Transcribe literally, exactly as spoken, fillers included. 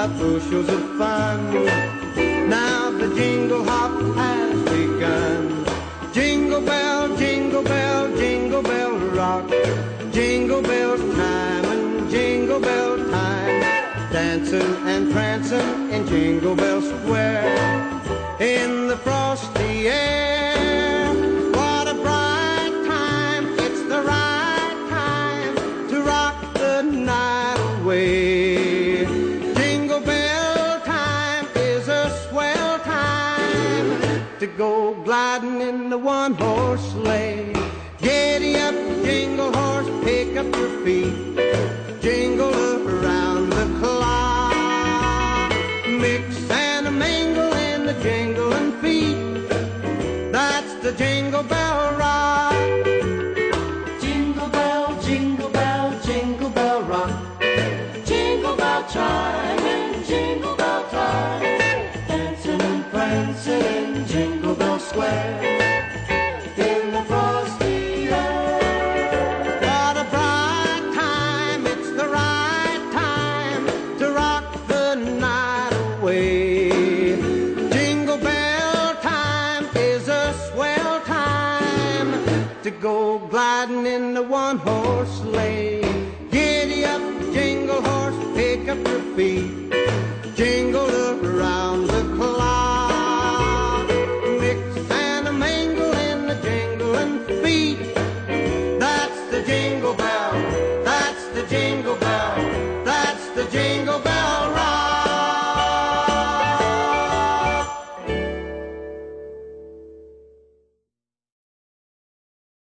of bushels of fun. Now the jingle hop has begun. Jingle bell, jingle bell, jingle bell rock. Jingle bell time and jingle bell time. Dancing and prancing in Jingle Bell Square. In the frosty air, what a bright time. It's the right time to rock the night away. Jingle bell time is a swell time to go gliding in the one-horse sleigh. Giddy up, jingle horse, pick up your feet. Jingle around the clock. Mix and a mingle in the jingling feet. That's the Jingle Bell Rock. Jingle bell, jingle bell, jingle bell rock. Jingle bell chime and jingle bell time. Dancing and prancing in Jingle Bell Square. In the frosty air. What a bright time, it's the right time to rock the night away. Jingle bell time is a swell time to go gliding in the one-horse sleigh. Giddy up, jingle horse, pick up your feet. Jingle around the clock. Mix and a mingle in the jingling feet. That's the jingle bell, that's the jingle bell, that's the jingle bell.